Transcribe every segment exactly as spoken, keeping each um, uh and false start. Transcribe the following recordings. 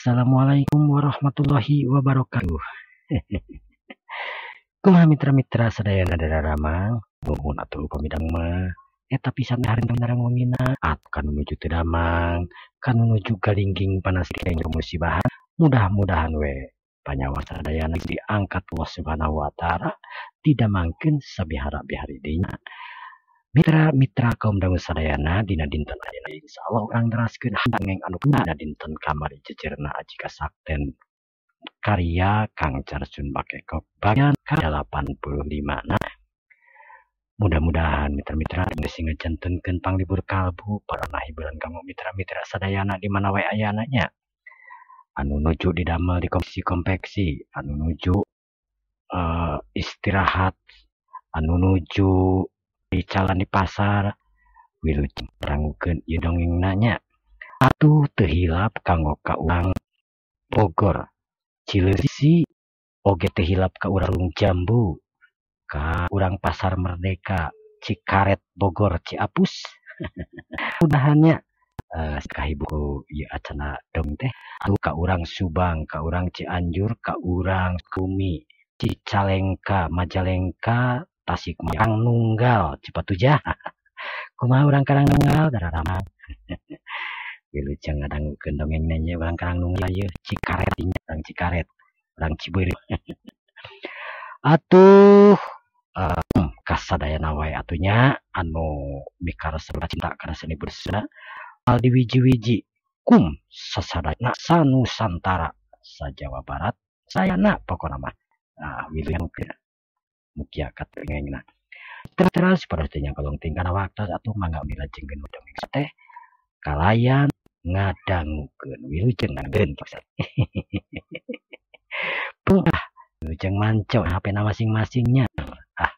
Assalamualaikum warahmatullahi wabarakatuh. Kumaha mitra-mitra sadayana dadaramang nuhun atuh pamidang mah eta pisan hari narang wangina at kanu nuju teu damang kanu nuju galingging panas keng musibahan mudah-mudahan we panyawa sadayana diangkat Allah Subhanahu wa taala didamangkeun sabihara-bihari deuna. Mitra-mitra kaum dangu sadayana dina dinten ayeuna insyaallah urang deraskeun dongeng anu dina dinten kamari jejerna aji kasakten karya Kang Carsun Bakekop bagian ke delapan puluh lima. Nah, mudah-mudahan mitra-mitra geus ngajantenkeun panglibur kalbu para hiburan kamu mitra-mitra sadayana di mana wae ayana nya. Anu nuju didamel di komisi konveksi, anu nuju uh, istirahat, anu nuju di jalan di pasar, wilujeng rangukeun ieu dongengna nya. Atuh teu hilap kanggo ka urang Bogor, Cileusi, oge teh hilap ka urang Jambu, ka urang Pasar Merdeka, Cikaret, Bogor, Ciapus. Mudahannya uh, kahibu ieu acana dong teh anu ka urang Subang, ka urang Cianjur, ka urang Kumi, Cicalengka, Majalengka, Tasikmalaya, Karang Nunggal, Cipatujah. Kumaha urang Karang Nunggal dararamang. Wilujeng ngadangukeun dongengna nya urang Karang Nunggal ieu Cikaret, urang Cikaret. Urang Cibeuri. Atuh uh, kasadayana wae atunya anu mikarsa cinta kana seni bersana aldi wiji-wiji kum sasadayana sanusantara sa Jawa Barat sayana pokona mah. Nah, wilujeng mugia katengengna. Terus paradenya kolong tingkana waktu atuh mangga milajengkeun dongeng teh kalayan ngadangukeun wilujeng nganggeun kisah. Pungah wilujeng manco H P-na masing-masingnya. Ah.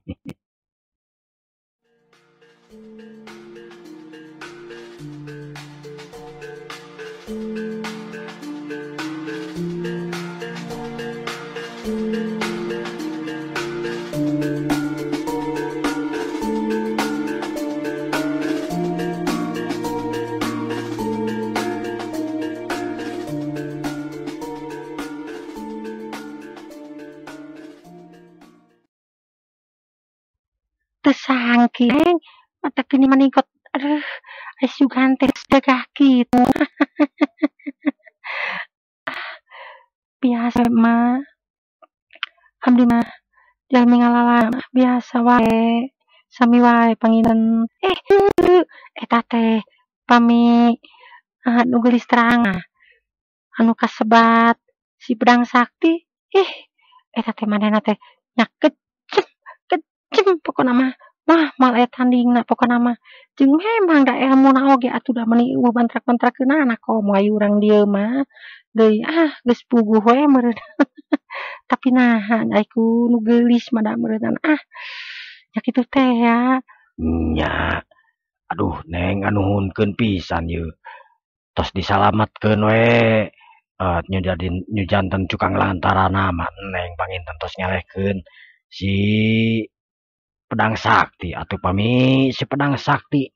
Tersangking mata kini maningkot aduh ais juga teh sedekah gitu. Biasa mah abdi mah jalmi ngalala biasa wae sami wae panginten eh eta teh pami uh, nu geulis terang anu kasebat si pedang sakti ih eta teh manehna teh nya kecem kecem pokona mah nah mal aya tandingna pokona mah jeung memang da ilmuna oge atuh da meuni bantrak-bantrakeun anak komo aya urang dieu mah deui ah geus puguh we meureun. Tapi nahan ai ku nu geulis mah da meureunana ah nya kitu teh ya. Nya aduh neng anuhunkeun pisan ieu tos disalametkeun we uh, nyujadin nyujanten cukang lantaran mah neng panginten tos ngalehkeun si pedang sakti atuh pami si pedang sakti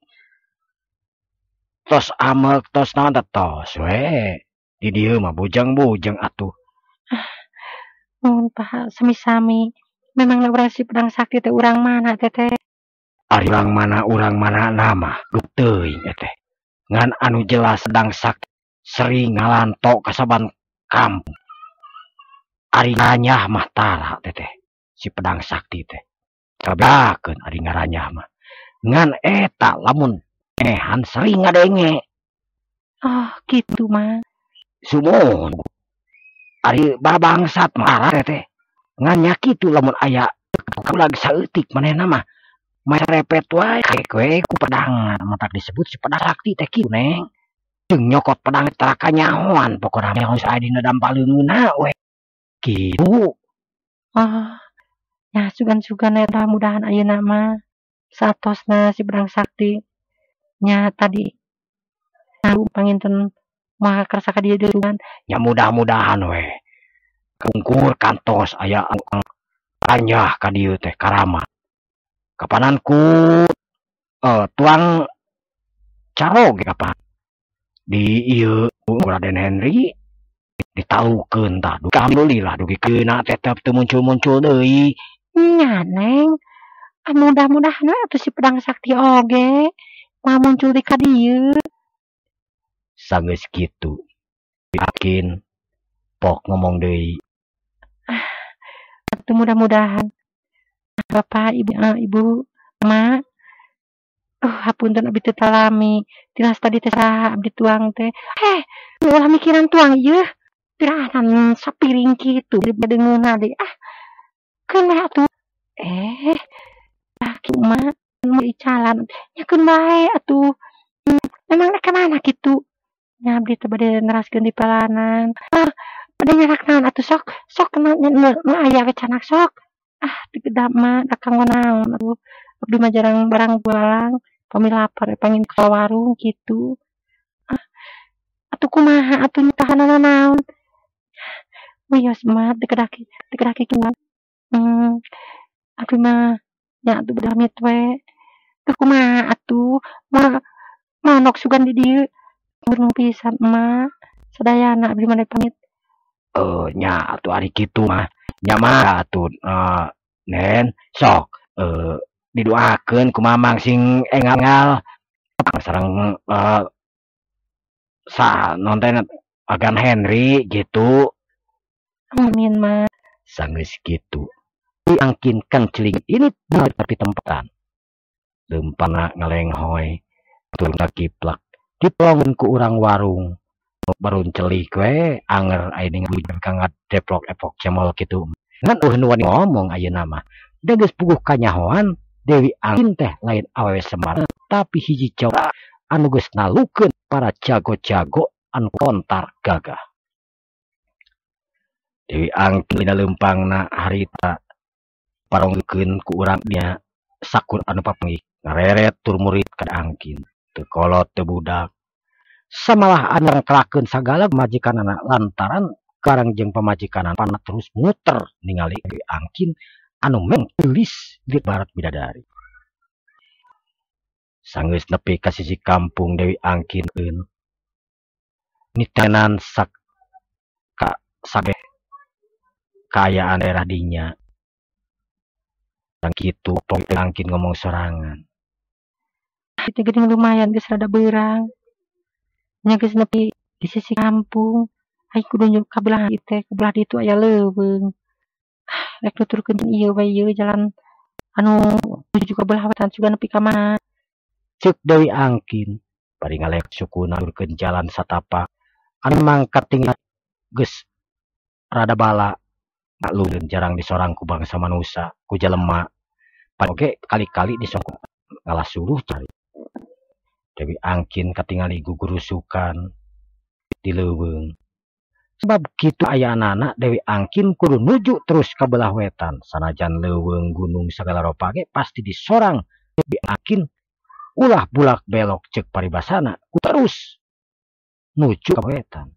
tos amek tos naon tos we di dieu mah bujang-bujang atuh. Nuhun paha sami-sami memangna urang si pedang sakti teh urang mana teteh? Ari urang mana urang mana nama geuk teuing eteh ngan anu jelas sedang sakti sering ngalanto kasaban kampung. Ari nganyah mah tara teteh si pedang sakti teh kabeakeun ari ngaranyah mah ngan eta lamun ehan sering ngadenge. Oh gitu mah Sumuhun ari babangsat mah tara teteh ngan nya kitu lamun aya lagi saeutik manehna mah mah repet wae we ku pedangan matak disebut si pedang sakti teh kitu neng jeung nyokot pedang tara kanyahoan pokona mah geus aya dina dampaleungeunna we kitu. oh ya sugan-sugan eta mudahan ayeuna mah saatosna si pedang sakti nya tadi nah panginten moal karasa ka dieu deui Ya mudah-mudahan we kungkur kantos aya anyah ka dieu teh karama kapananku uh, tuang caro ge kapan di ieu Raden Henry ditalukeun tah dugi alhamdulillah dugi keuna tetep teu muncul-muncul deui. Nya, Neng. Ah, mudah-mudahan we atuh si pedang sakti oge moal muncul di ka dieu. Sanggeus kitu yakin pok ngomong deui. Atuh mudah-mudahan Bapak, Ibu, eh, Ibu, Mak, uh hapunten abdi teu talami. Tilas tadi teh saha abdi tuang teh. Eh, ulah mikiran tuang ieu. Pirahan sapiring kitu badengeunna deui. Ah, keun we atuh. Eh, laki mah mau icalan. Nyakeun bae atuh. Hmm, memang rek mana kitu. Nya abdi teh bade neraskeun di palanan. Ah, bade nyarak naon atuh sok, sok nu nu nu aya we canak sok. Ah, teu kedah mah da kanggo naon atuh. Abdi mah jarang barang bualang. Pami lapar we pangin ka warung kitu. Ah, atuh kumaha atuh nyutahanana naon. Wios mah teu kedah ki teu kedah kitu. Hmm, abdi mah nya atuh bade amit we. Teu kumaha atuh. Mah monok sugan di dieu. Burung pisan emak. Sadayana abdi mah pamit. Eh nya atuh ari kitu mah nya mah atuh eh, Nen sok eh didoakeun ku mamang sing engal sareng eh, sa nonton Agan Henry gitu. Amin mah. Sanggeus kitu diangkinkan celing ini bener tapi tempatan leumpana ngalenghoy turun kiplak dipolongeun ku urang warung barun celik we anger aya ngabujur ka ngadeplok epok cemol kitu ngan eueuh wani ngomong ayeuna mah da geus puguh kanyahoan Dewi Angkin teh lain awewe Semar tapi hiji cowok anu geus nalukeun para jago-jago anu kontar gagah. Dewi Angkin dina leumpangna harita parongkeun ku urang nya sakur anu papanggih ngareret tur murid ka Angkin teu kolot teu budak samalah anu ngrakelakeun sagala majikanana lantaran karang jeung pamajikanana pana terus muter ningali Dewi Angkin anu meng geulis di barat bidadari. Sanggeus nepi ka sisi kampung Dewi Angkin eun nitenan sak ka sabeh kaayaan daerah dinya. Dan kitu Dewi Angkin ngomong sorangan. Itu geuning lumayan geus rada beurang. Nya geus nepi di sisi kampung. Ai kudu nyuk ka belah ieu teh, ka belah ditu aya leuweung. Ah, rek nuturkeun ieu we ieu jalan anu nuju ka belah wetan juga nepi ka mana. Ceuk Dewi Angkin bari ngalek sukuna nuturkeun jalan satapak anu mangkat tinggal geus rada bala maklum jarang disorang ku bangsa manusia ku jelema oge kali-kali disongkok ngalah suruh cari. Dewi Angkin katingali gugurusukan di leuweung. Sebab kitu aya anak Dewi Angkin kudu nuju terus ka belah wetan sanajan leuweung gunung sagala rupa ge pasti disorang Dewi Angkin ulah bulak belok ceuk paribasana ku terus nuju ka wetan.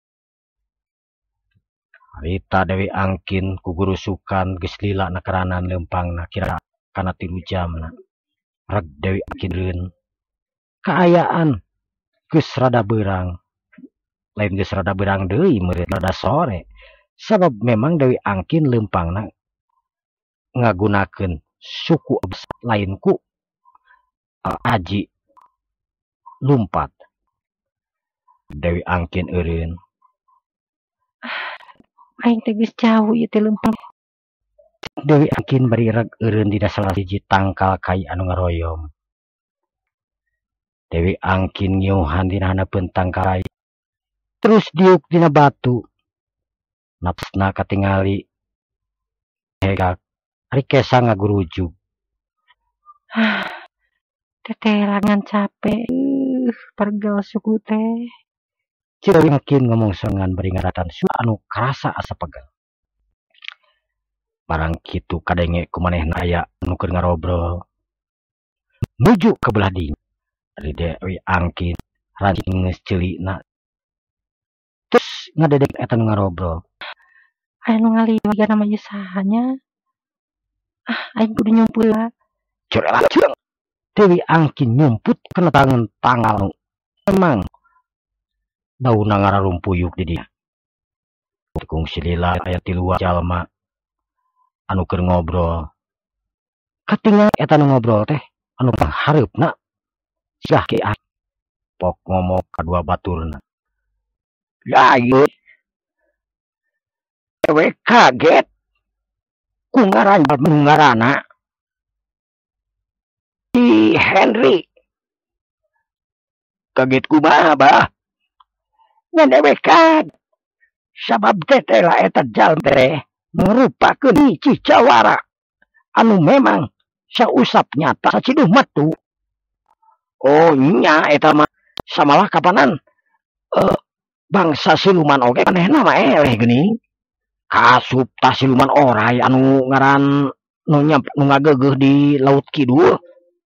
Harita Dewi Angkin ku gurusukan geus lila na karanan leumpangna kira kana tilu jamna. Reg Dewi Angkin reun kaayaan geus rada beurang. Lain geus rada beurang deui meureun rada sore. Sabab memang Dewi Angkin leumpangna ngagunakeun suku lain ku uh, aji lumpat. Dewi Angkin eureun Aing teh geus jauh ieu teh leumpang. Dewi Angkin bari reg eureun dina salah siji tangkal kai anu ngaroyom. Dewi Angkin ngiuhan dina handeupeun tangkal kai. Terus diuk dina batu. Napsna katingali hegak ari kesa ngagurujug. Ah, tetelangan capek. Uh, pergal suku teh. Cik Dewi Angkin ngomong sorangan bari ngaratan su anu karasa asa pegal. Barang kitu kadenge kumanehna aya anu keur ngarobrol. Nuju ka belah dinya. Ari Dewi Angkin rancing geus ceulikna. Terus ngadedek eta nu ngarobrol. Anu ngaliwat nama ieu sahanya. Ah, aing kudu nyumpul lah. Curela jeung Dewi Angkin nyumput kana tangan tanggal memang daunna ngararumpuyuk di dia. Kung si Lila aya ti luar jalma anu keur ngobrol. Katingal eta nu ngobrol teh anu hareupna sia ki pok ngomong kadua baturna. Lah ieu ewe kaget ku ngaran ngaranna si Henry. Kaget kumaha bah? Ngan ewe kaget sabab teteh lah eta jalma teh merupakeun hiji jawara anu memang sausap nyata saciduh metu. Oh nya eta mah samalah kapanan uh, bangsa siluman oge manehna mah eleh geuning. Kasup tah siluman oray anu ngaran nu nyamp nu ngageugeuh di laut kidul.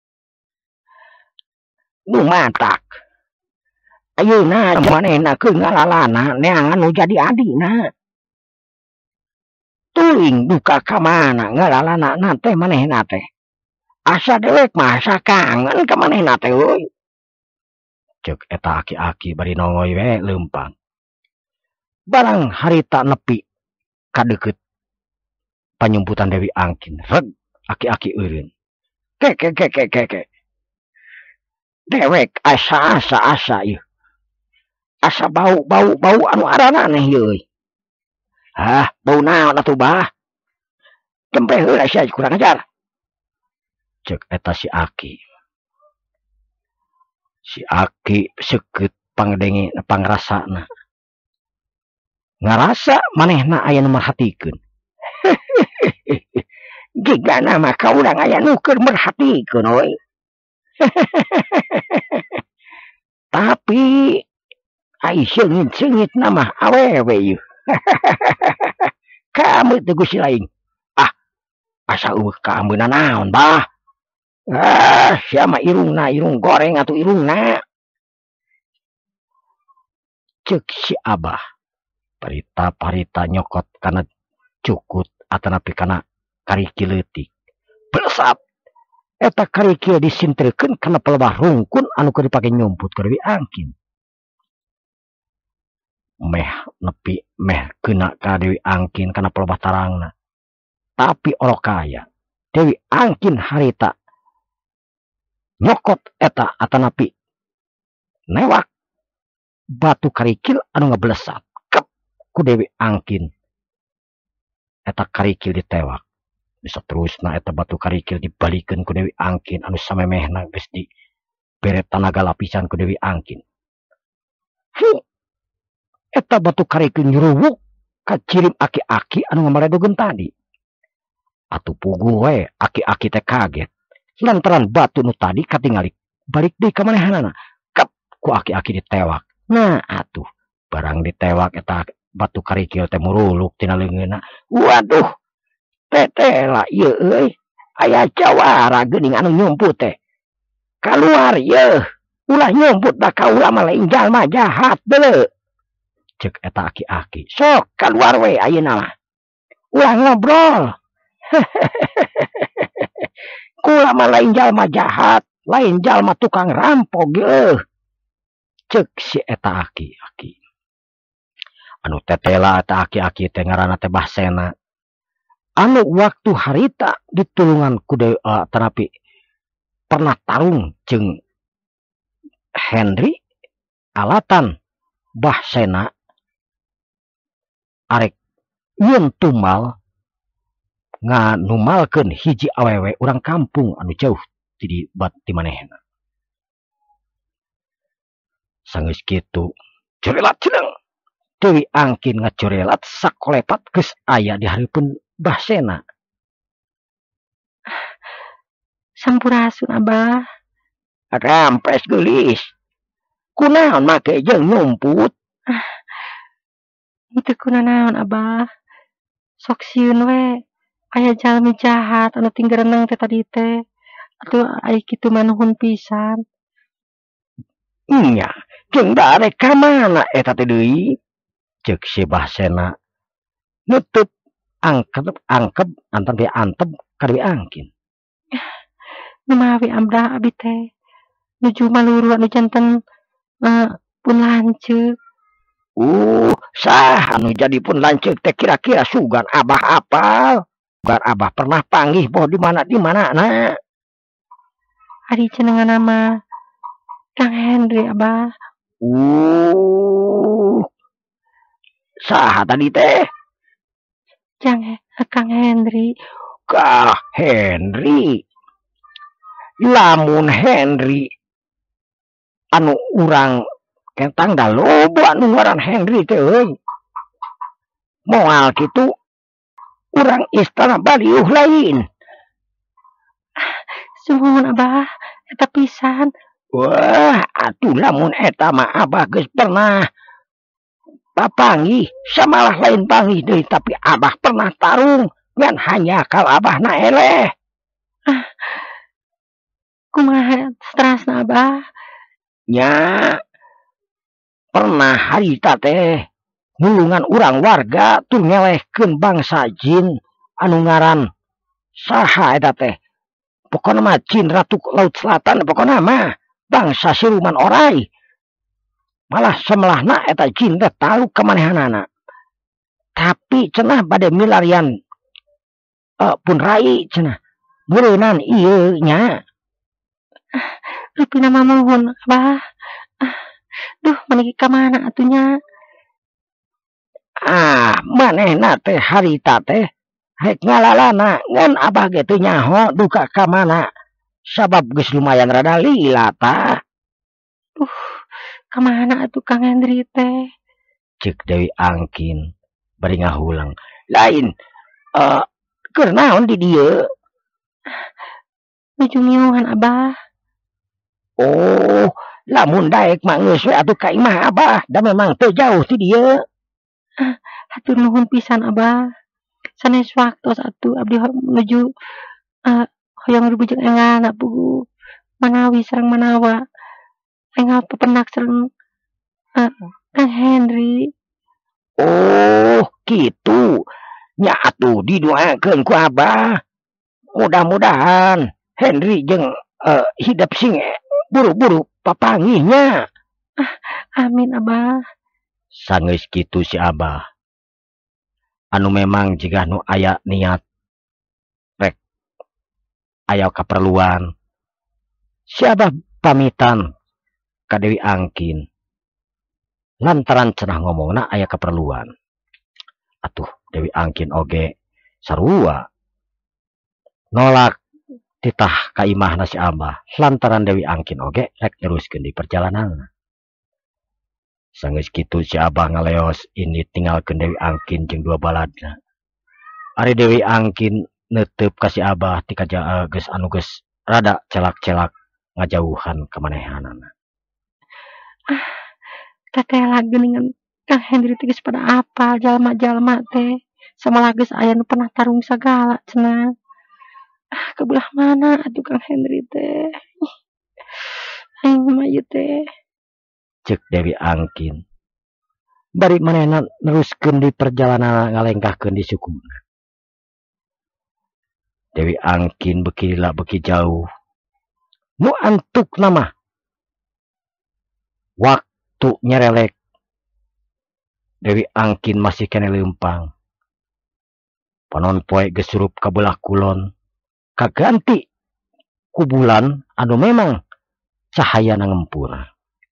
Nu matak. Ayeuna manehna keur ngalalana neangan nu jadi adina. Teuing duka ka mana ngalalana teh manehna teh. Asa dewek mah asa kangen ka manehna teh euy. Ceuk eta aki-aki bari nongoy we leumpang. Barang harita nepi ka deukeut panyumputan Dewi Angkin. Reg aki-aki eureun. Ke ke ke ke ke ke. Dewek asa-asa asa ieu. Asa bau bau bau anu arana neh ieu. Hah, bau naon atuh bah? Tempe heula sia kurang ajar. Cek eta si Aki. Si Aki seukeut pangdenge pangrasana. Ngarasa manehna aya nu merhatikeun. Gigana mah kaurang aya nu keur merhatikeun we. Tapi ai seungit-seungit mah awewe ieu. Kamu teh Gusti lain. Ah, asa eueuh kaambeuna naon bah? Ah, sia mah irungna irung goreng atuh irungna. Ceuk si Abah. Parita-parita nyokot kana cukut atanapi kana kariki leutik. Belesat. Eta kariki disintrekeun kana pelebah rungkun anu keur dipake nyumput ka Dewi Angkin. Meh nepi meh keuna ka Dewi Angkin kana pelebah tarangna. Tapi orok kaya Dewi Angkin harita nyokot eta atanapi newak batu karikil anu ngablesat kep ku Dewi Angkin. Eta karikil ditewak. Bisa terusna eta batu karikil dibalikeun ku Dewi Angkin anu samemehna geus di bere tanaga lapisan ku Dewi Angkin. Huh. Eta batu karikil nyuruwuk ka cirim aki-aki anu ngamaredogeun tadi. Atuh puguh we aki-aki teh kaget. Lantaran batu nu tadi katingali balik deui ka manehanana. Kep ku aki-aki ditewak. Nah atuh barang ditewak eta batu karikil teh muruluk tina leungeunna. Waduh. Teteh lah ieu euy. Aya jawara geuning anu nyumput teh. Kaluar yeuh. Ulah nyumput da kaula mah lain jalma jahat deuleu. Ceuk eta aki-aki. Sok kaluar we ayeuna mah. Ulah ngobrol. Kula mah lain jalma jahat, lain jalma tukang rampok geuh. Ceuk si eta aki-aki. Anu tetela eta aki-aki teh ngaranna teh Bahsena. Anu waktu harita ditulungan ku Dewi uh, tanapi pernah tarung jeung Henry alatan Bahsena arek yeun tumal nganumalkeun hiji awewe urang kampung anu jauh di bat di manehna. Sanggeus kitu jorelat ceneng Dewi Angkin ngajorelat sakolepat geus aya di hareupeun Bahsena. Sampurasun Abah. Rampes geulis. Kunaon make jeung nyumput? Itu kunaon Abah. Sok sieun we. Aya jalmi jahat anu tinggareneng teh tadi teh. Atuh ai kitu mah nuhun pisan. Nya, jeung darek ka mana eta teh deui? Ceuk si Bahsena. Nutup angkep angkep antam dia antep ka Dewi Angkin. Numawi abda abi teh. Nuju maluru anu janten uh, pun lanceuk. Uh, sah anu jadi pun lanceuk teh kira-kira sugan Abah apal. Sugan Abah pernah panggih boh di mana di mana na. Ari cenengan nama Kang Henry Abah. Uh, sah tadi teh? Jang Kang Henry. Kah Henry. Lamun Henry anu urang kentang dah loba anu ngaran Henry teh euy. Moal kitu urang istana Baliuh lain. Suhun Abah, eta pisan. Wah, atuh lamun eta mah Abah geus pernah papanggih, samalah lain panggih deui tapi Abah pernah tarung ngan hanya kal Abah na eleh. Ah, kumaha strasna Abah? Nya pernah harita teh nulungan urang warga tur ngelehkeun bangsa jin anu ngaran saha eta teh. Pokona mah jin Ratu Laut Selatan pokona mah bangsa siluman orai. Malah semelahna eta jin teh tahu kemanehanana. Tapi cenah bade milarian uh, pun rai cenah. Bureunan ieu nya. Rupina mah mohon Abah. Ah, duh maniki ka mana atunya? Ah, manehna teh harita teh hek ngalalana ngan Abah ge teu nyaho duka ka mana. Sabab geus lumayan rada lila tah. Uh, kemana atuh Kang Henry teh? Cek Dewi Angkin bari ngahulang. Lain eh uh, keur naon di dieu? Nuju ngiuhan Abah. Oh, lamun daek mah geus we atuh ka imah Abah, da memang teu jauh ti dieu. Ah, hatur nuhun pisan Abah. Sanes waktos atuh abdi menuju uh, hoyong rubujeng enggal na pugu Manawi sareng Manawa. Enggal pepernak sareng uh, Kang Henry. Oh, gitu. Nya atuh didoakeun ku Abah. Mudah-mudahan Henry jeung uh, hidup sing buru-buru papanggihnya. Ah, amin Abah. Sanggeus kitu si Abah. Anu memang jika nu aya niat rek aya kaperluan. Si Abah pamitan ka Dewi Angkin. Lantaran cenah ngomongna aya keperluan. Atuh Dewi Angkin oge sarua nolak titah ka imahna si Abah. Lantaran Dewi Angkin oge rek teruskeun di perjalanan. Sanggeus kitu si Abah ngaleos ini tinggalkeun Dewi Angkin jeung dua baladna. Ari Dewi Angkin neuteup ka si Abah ti kaja geus anu geus rada celak-celak ngajauhan kamanehanana. Ah, teteh lagi dengan Kang Henry teh geus pada apa jalma-jalma teh sama geus aya nu pernah tarung sagala cenah. Ah, kebelah mana atuh Kang Henry teh? Aing mah ieu teh. Cek Dewi Angkin. Bari manehna neruskeun di perjalanan ngalengkahkeun di sukuna. Dewi Angkin beuki lila beuki jauh. Nu antuk nama. Waktu nyerelek. Dewi Angkin masih kene leumpang. Panon poe geus surup ka belah kulon. Kaganti ku bulan anu memang cahayana ngempur.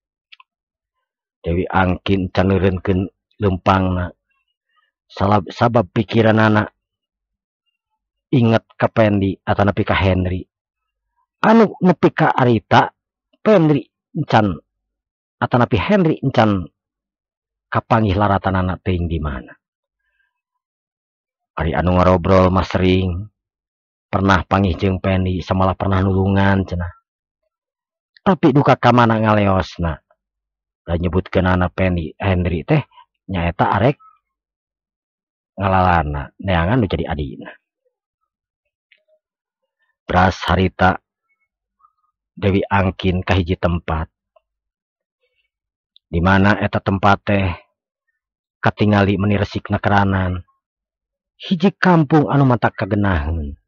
Dewi Angkin can neureunkeun leumpangna. Sabab pikiranana inget ka Pendi atau nepi ka Henry. Anu nepi ka arita Pendi encan atau nepi Henry encan kapanggih laratanana teuing di mana. Ari anu ngarobrol mah sering pernah panggih jeung Pendi samalah pernah nulungan cenah. Tapi duka ka mana ngaleosna. Da nyebutkeun anak Pendi Henry teh nyaeta arek ngalalana neangan nu jadi adina. Beras harita Dewi Angkin ka hiji tempat. Di mana eta tempat teh katingali meuni resikna keranan. Hiji kampung anu mata kagenaheun.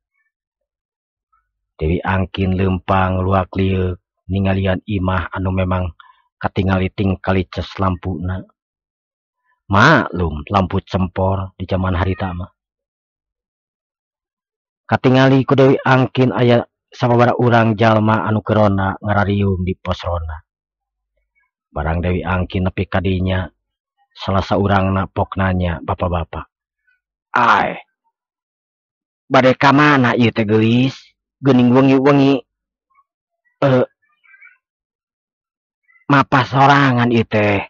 Dewi Angkin leumpang luak liuk ningalian imah anu memang katingali ting kalices lampuna. Maklum lamput cempor di zaman harita mah. Katingali ku Dewi Angkin aya sababaraha urang jalma anu kerona ngarariung di pos rona. Barang Dewi Angkin nepi kadinya salah saurangna pok nanya bapak-bapak. Ai, bade ka mana ieu teh geulis? Geuning wengi-wengi eh mapas sorangan ieu teh.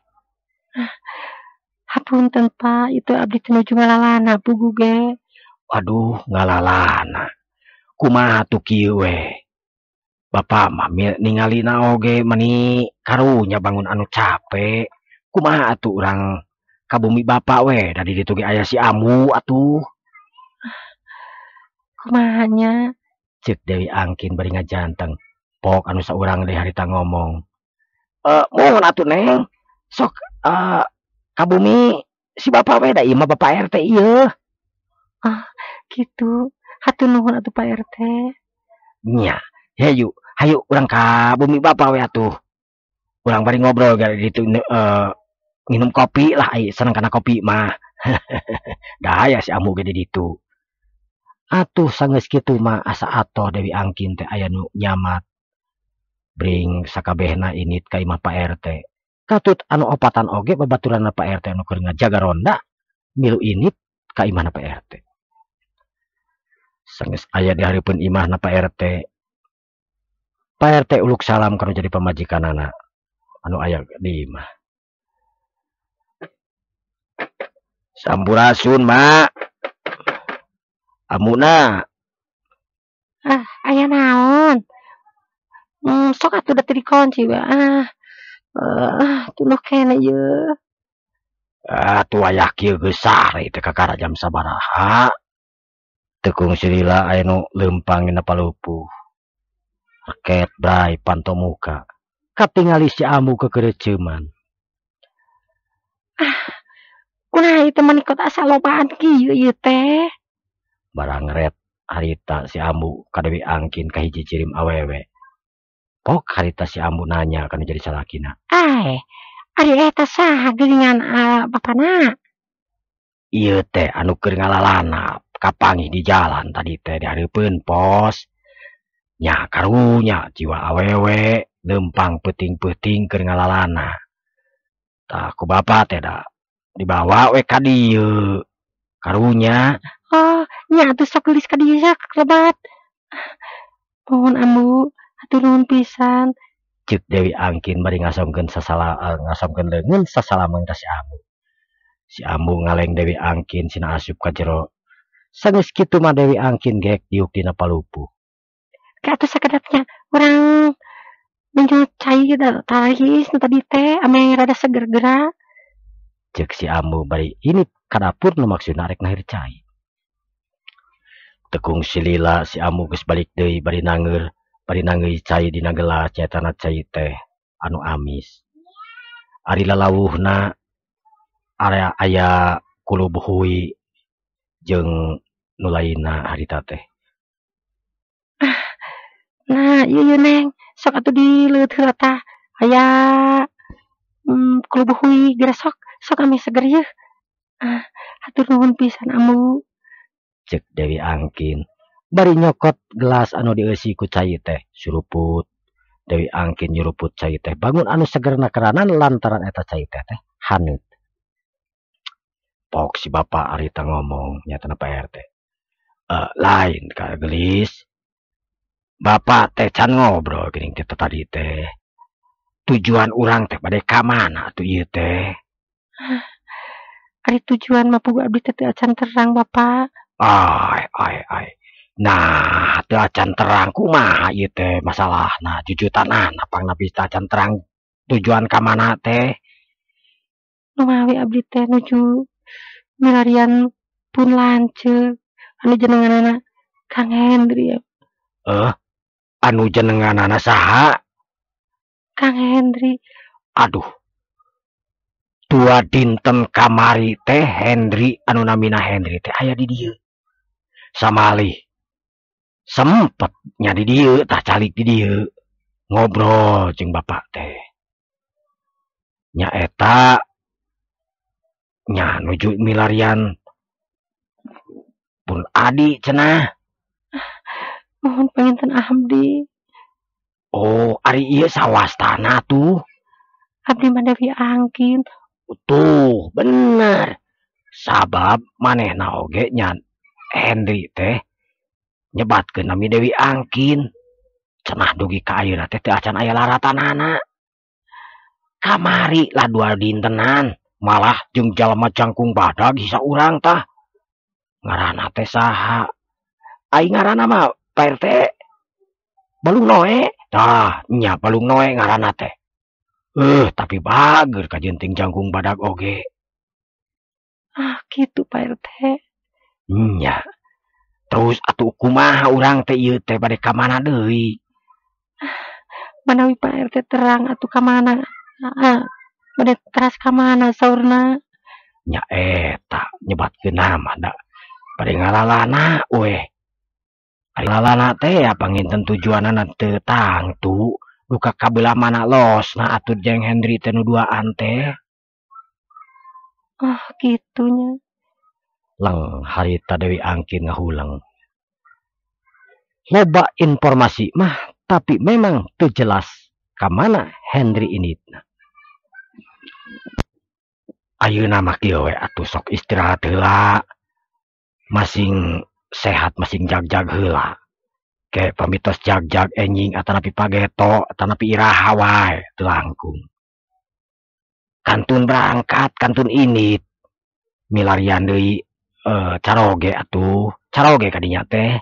Hapunten Pak, itu abdi teh nuju ngalalana pugu ge. Waduh, ngalalana. Kumaha tuh kieu we? Bapak mah ningalina oge meni karunya bangun anu capek. Kumaha atuh urang ka bumi bapak we, da di ditu ge aya si Amu atuh. Kumahanya? Ceuk Dewi Angkin bari ngajanteng. Pok anu saurang deui harita ngomong. Eh, mohon atuh Neng. Sok eh ka bumi si bapak we da ieu mah Bapak R T ieu. Ah, gitu. Hatur nuhun atuh Pak R T. Nya, hayu, hayu urang ka bumi bapak we atuh. Urang bari ngobrol gara ditu eh minum kopi lah ai seneng kana kopi mah. Da aya si Amu ge di ditu. Atuh sanggeus kitu mah asa atoh Dewi Angkin teh aya nu nyamat. Bring sakabehna init ka imah Pak R T. Katut anu opatan oge babaturanna Pak R T anu keur ngajaga ronda milu init ka imahna Pak R T. Sanggeus aya di hareupeun imahna Pak R T. Pak R T uluk salam kana jadi pamajikanana anu aya di imah. Sampurasun, Mak. Amuna. Ah, aya naon? Hmm, sok atuh da teu dikunci we. Ah. Ah, tuluh kene ieu. Ah, tu aya kieu geus sare teh kakara jam sabaraha? Tekung silila aya nu leumpang dina palupuh. Raket bray panto muka. Katingali si Amu kekereuceuman. Ah, kunaha ieu teh manikot asa lobaan kieu ieu teh? Barang ret harita si Amu ka Dewi Angkin ka hiji cirim awewe. Pok harita si Amu nanya kana jadi salakina. Ai, ari eta saha geuningan uh, bapana? Ieu teh anu keur ngalalana kapangih di jalan tadi teh di hareupeun pos. Nya karunya jiwa awewe leumpang peuting-peuting keur ngalalana. Tah ku bapa teh da dibawa we ka dieu. Karunya. Oh, nya atuh sok geulis ka dieu klebat. Mohon Ambu, hatur nuhun pisan. Ceuk Dewi Angkin bari ngasomkeun sasala uh, ngasomkeun leungeun sasalameun ka si Amu. Si Amu ngaleng Dewi Angkin sina asup ka jero. Sanggeus kitu mah Dewi Angkin gek diuk dina palupuh. Ka atuh sakedapnya urang minum cai da tarahis nu tadi teh ame rada seger geura. Ceuk si Amu bari init ka dapur nu maksudna rek nahir cai. Tekung silila si Amu geus balik deui bari nangeur, bari nangeui cai dina gelas nyatana cai teh anu amis. Ari lalawuhna area aya kulup huwi jeung nu lainna harita teh. Nah, ieu ieu Neng, sok atuh dileuit heula tah. Aya hmm, kulup huwi geura sok, sok ame seger yeuh. Ah, hatur nuhun pisan Ambu. Ceuk Dewi Angkin bari nyokot gelas anu dieusi ku cai teh suruput. Dewi Angkin nyuruput cai teh bangun anu segerna keranan lantaran eta cai teh teh haneut. Pok si bapak harita ngomong nyatana Pak R T. Eh, lain ka gelis. Bapak teh can ngobrol geuning teh tadi teh. Tujuan urang teh bade ka mana atuh ieu teh? Ari tujuan mah pugu abdi teh teu acan terang Bapak. Ai ai ai. Nah, teu acan terang kumaha ieu teh masalahna jujutanana pangna bisa acan terang tujuan ka mana teh? Nu mawi abdi teh nuju milarian pun lanceuk anu jenenganana Kang Hendri. Eh, anu jenenganana saha? Kang Hendri. Aduh. Tua dinten kamari teh Hendri anu namina Hendri teh aya di dieu. Samalih sempet nya di dieu tah calik di dieu ngobrol jeung bapak teh. Nya eta nya nuju milarian pun adi cenah. Mohon panginten Abdi. Oh, ari ieu sawastana tuh. Abdi mah Dewi Angkin. Tuh, bener. Sabab manehna oge nya Hendri teh nyebatkeun nami Dewi Angkin. Cenah dugi ka ayeuna teh teu acan aya laratanana. Kamari lah dua dintenan, malah jeung jalma cangkung badag hisa urang tah. Ngaranna teh saha? Aing ngaranna mah Pak R T Balung Noe. Tah, nya Balung Noe ngaranna teh. Eh, tapi bager ka jenting jangkung badag oge. Ah, gitu Pak R T. Nya. Terus atuh kumaha urang teh ieu teh bade ka mana deui? Manawi Pak R T terang atuh ka mana? Heeh. Bade teras ka mana saurna? Nya eta nyebatkeun nama da. Bade ngalalana weh. Ari lalana teh ya panginten tujuanna teu tangtu. Duka kabelah mana losna atuh jeung Hendri teh nu duaan teh. Oh, gitunya. Leng harita Dewi Angkin ngahuleng. Loba informasi mah, tapi memang teu jelas ka mana Hendri ini. Ayeuna mah kieu we atuh sok istirahat heula. Masing sehat masing jag-jag heula. Ke pamitos jag-jag enjing atanapi pageto, atanapi iraha wae teu langkung. Kantun berangkat, kantun init. Milarian deui eh caroge atuh. Caroge kadinya teh.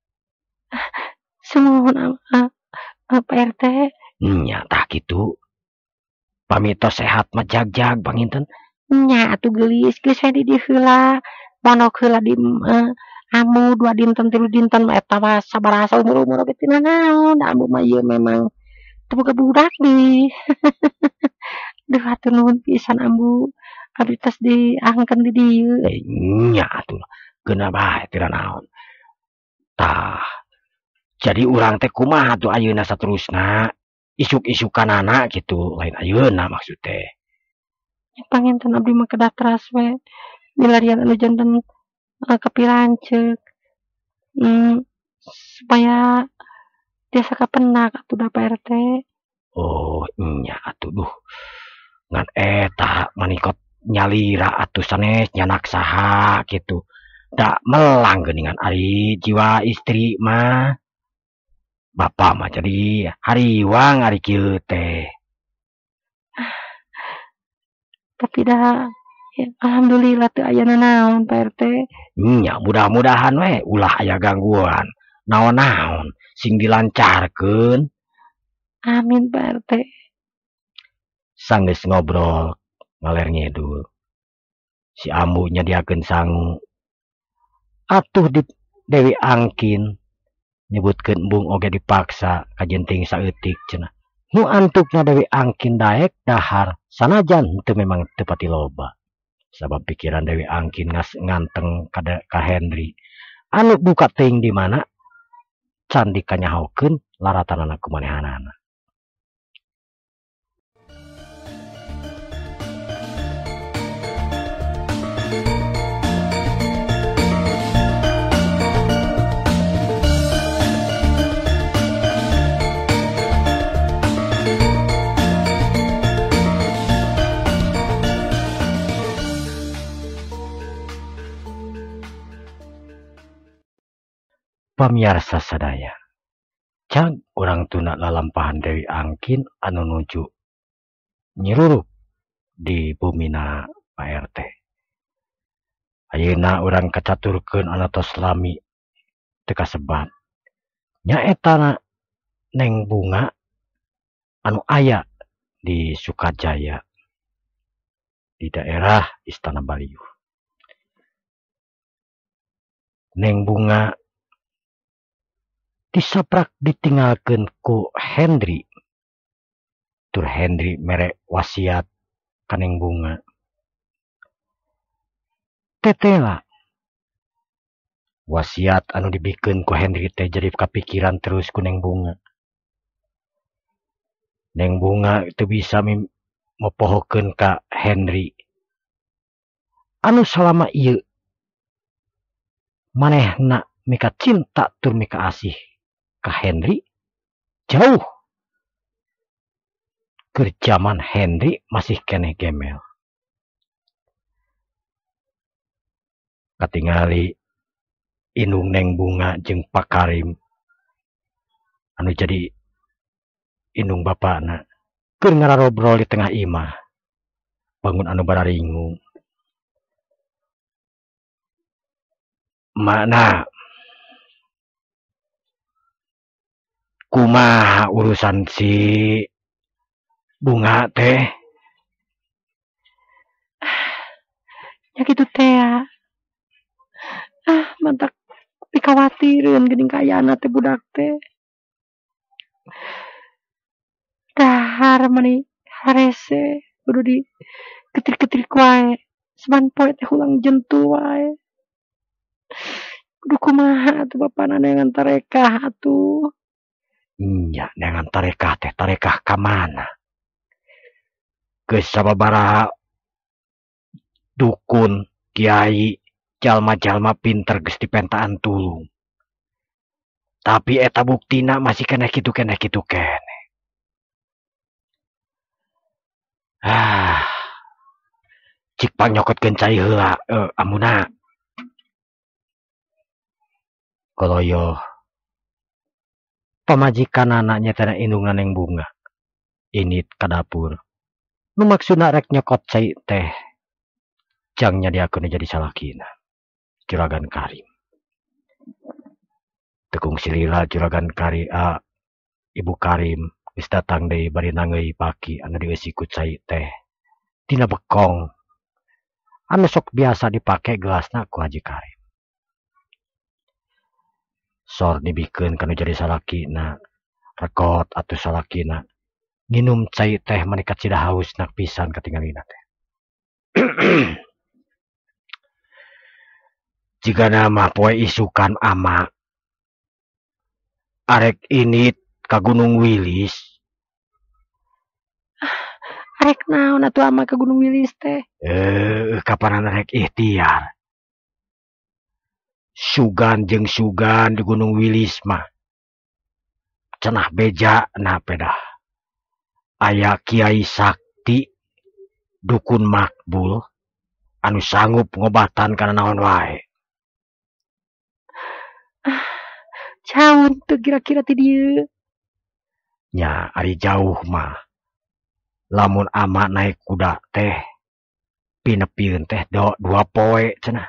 Sumohon uh, uh, Pak R T. Nya tah kitu. Pamitos sehat mah jag-jag panginten. Nya atuh geulis, geus we di dieu heula. Monok heula di uh, amu dua dinten tilu dinten mah eta mah sabaraha umur-umur oge teu naon. Da amu mah ieu memang teu boga budak deui. Duh hatur nuhun pisan ambu. Abdi tos diangkeun di dieu. Nya atuh. Geuna bae teu naon. Tah. Jadi urang teh kumaha tuh ayeuna saterusna? Isuk-isukanana gitu, lain ayeuna maksud teh. Panginten abdi mah kedah teras we. Milarian anu janten uh, kepilanceuk. Hmm, supaya tiasa kapenak atuh da Pak R T. Oh, nya atuh duh. Ngan eta manikot nyalira atuh sanes nyanak saha gitu. Da melang geuningan ari jiwa istri mah. Bapak mah jadi hariwang ari kieu teh. Tapi dah ya, alhamdulillah teu aya nanaon Pak R T. Nya mudah-mudahan we ulah aya gangguan. Naon-naon sing dilancarkeun. Amin Pak R T. Sanggeus ngobrol ngaler ngidul. Si ambu nyadiakeun sangu. Atuh di Dewi Angkin nyebutkeun embung oge dipaksa kajenting saeutik cenah. Nu antukna Dewi Angkin daek dahar sanajan teu memang teu pati loba. Sabab pikiran Dewi Angkin ngas nganteng kada ka Hendri. Anu buka teuing di mana can dikanyahokeun laratanana kumanehanana. Pamiarsa sadaya. Cag urang tuna lalampahan Dewi Angkin anu nuju nyirurup di bumina Pak R T. Ayeuna urang kacaturkeun anu tos lami teu kasebat. Nyaeta Neng Bunga anu aya di Sukajaya di daerah Istana Baliuh. Neng Bunga disaprak ditinggalkeun ku Hendri. Tur Hendri mere wasiat ka Neng Bunga. Tetela wasiat anu dibikeun ku Hendri teh jadi kapikiran terus ku Neng Bunga. Neng Bunga teu bisa mepohokeun ka Hendri. anu salama ieu manehna mika cinta tur mika asih ka Henry jauh keur zaman Henry masih keneh gemel. Katingali Inung Neng Bunga jeung Pak Karim anu jadi indung bapakna keur ngararobrol di tengah imah bangun anu bararingung. Mana kumaha urusan si Bunga teh? Ya gitu teh ya. Ah, mantak dikhawatirkeun geuning kaayana teh budak teh. Dahar mani harese kudu di getrik-getrik wae. Seban poe teh ulang jentul wae. Kudu kumaha atuh bapana neangan tarekah atuh. Nya neangan tarekah teh tarekah ka mana? Geus sababaraha dukun, kiai, jalma-jalma pinter geus dipentaan tulung. Tapi eta buktina masih keneh kitu keneh kitu keneh. Ah, cik panyokotkeun cai heula eh, amuna. Koloyo pamajikanana nyetana Inung Neng Bunga. Init ka dapur. Nu maksudna rek nyokot cai teh. Jang nyadiakeun jadi salakina. Juragan Karim. Tekung silila Juragan Karim ah, Ibu Karim geus datang deui bari nangeui paki anu dieusi ku cai teh. Tina bekong. Anu sok biasa dipake gelasna ku Haji Karim. Sor dibikeun kanu jadi salakina. Rekot atuh salakina. Nginum cai teh manikat cida haus nak pisan katingalina teh. Jika nama poe isukan ama arek init ka Gunung Wilis. Arek naon atuh ama ka Gunung Wilis teh? Eh, kapanan arek ikhtiar. Sugan jeung sugan di Gunung Wilis mah. Cenah beja na pedah. Aya Kiai Sakti dukun makbul anu sanggup ngobatan kana naon wae. Caun tuh kira-kira ti dieu. Nya ari jauh mah. Lamun ama naik kuda teh pinepieun teh do dua poe cenah.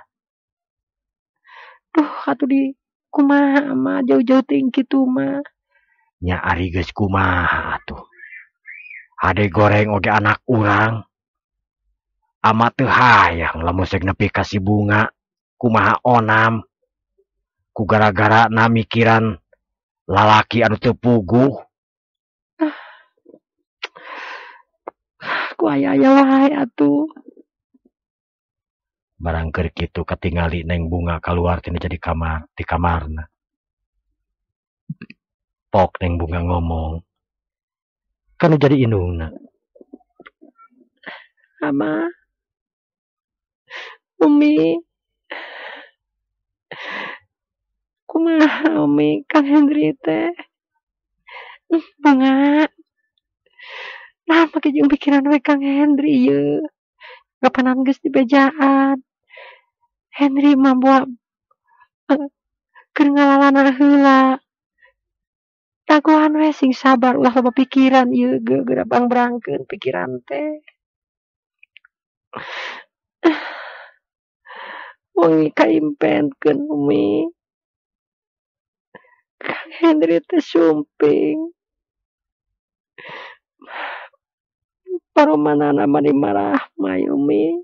Duh atuh di kumaha ama jauh-jauh teuing kitu mah. Nya ari geus kumaha atuh. Hade goreng oge anak urang. Ama teu hayang lamun sek nepi ka si Bunga kumaha onam. Ku gara-gara na mikiran lalaki anu teu puguh. Ku aya-aya wae atuh. Barang keur kitu katingali Neng Bunga kaluar tina jadi kamar di kamarna. Pok Neng Bunga ngomong. Kanu jadi indungna. Ama. Umi. Kumaha Umi Kang Henry teh? Bunga. Nah, make jeung pikiran we Kang Henry ieu. Kapanan geus dibejaan. Henry mah buat uh, keur ngalalana heula. Dagoan we sing sabar ulah loba pikiran ieu geura bang-berangkeun pikiran teh. Wengi kaimpenkeun Umi. Kang Henry teh sumping. Paromanana mani marah mah Umi.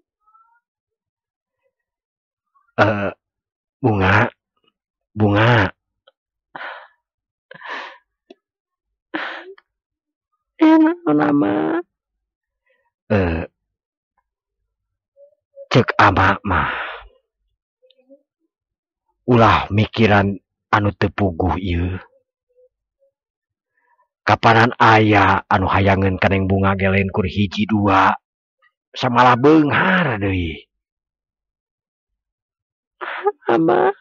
Eh uh, Bunga. Bunga. Enak nama. Eh uh, cek ama mah. Ulah mikiran anu teu puguh ieu. Kapanan aya anu hayangeun Kaneng Bunga gelen kur hiji dua samalah beunghar deui. Ama,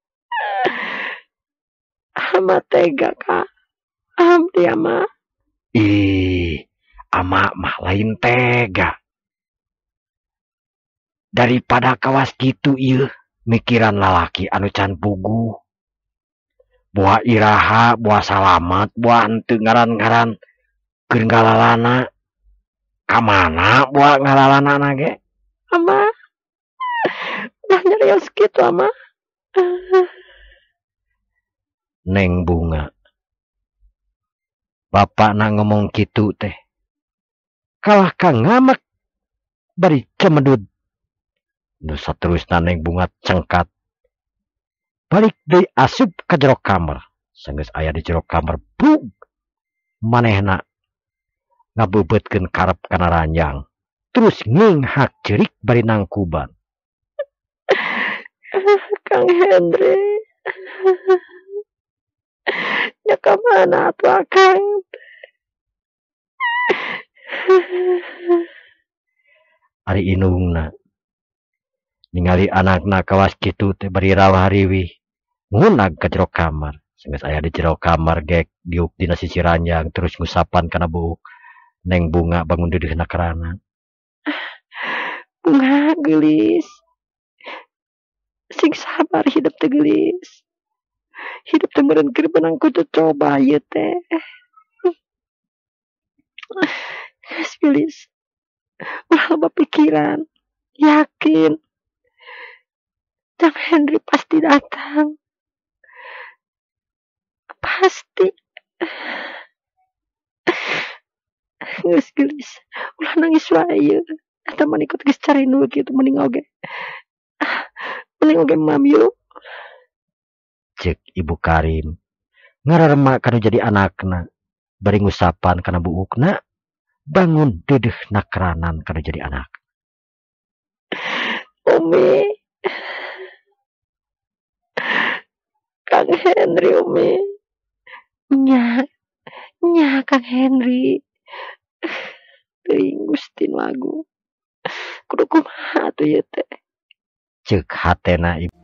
ama tega Kak. Hamdi ama. Ih, ama mah lain tega. Daripada kawas gitu ieu mikiran lalaki anu can puguh. Buah iraha, buah salamet, buah henteu ngaran-ngaran keur ngalalana. Kamana buah ngalalana ge? Ama, udah nyarios gitu ama. Neng Bunga. Bapak na ngomong gitu teh. Kalah kang ngamak bari cemedud. Nu saterusna Neng Bunga cengkat. Balik deui asup ka jero kamar. Sanggeus aya di jero kamar, bug. Manehna ngabeubetkeun karep kana ranjang. Terus nginghak cerik bari nangkuban. Kang Henry. Ya kemana tuh Akang? Ari indungna ningali anakna kawas kitu teh bari rawah riwih ngunag ka jero kamar. Sanggeus aya di jero kamar gek diuk dina sisi ranjang terus ngusapan kana buuk. Neng Bunga bangun deudeuhna kerana. Bunga geulis. Sing sabar hidup teh geulis. Hidup teh meureun keur benang kudu coba ieu teh. Geus geulis. Ulah loba pikiran. Yakin. Kang Henry pasti datang. Pasti. Geus geulis. Ulah nangis wae ieu. Eta mah ikut geus carinul kitu mending oge. Mending oge mam yuk. Cek Ibu Karim. Ngararema kanu jadi anakna. Bari ngusapan kana buukna. Bangun deudeuhna keranan kanu jadi anak. Umi. Kang Henry Umi. Nya. Nya Kang Henry. Teuing Gusti nu Agung. Kudu kumaha atuh ieu teh? Cek hatena Ibu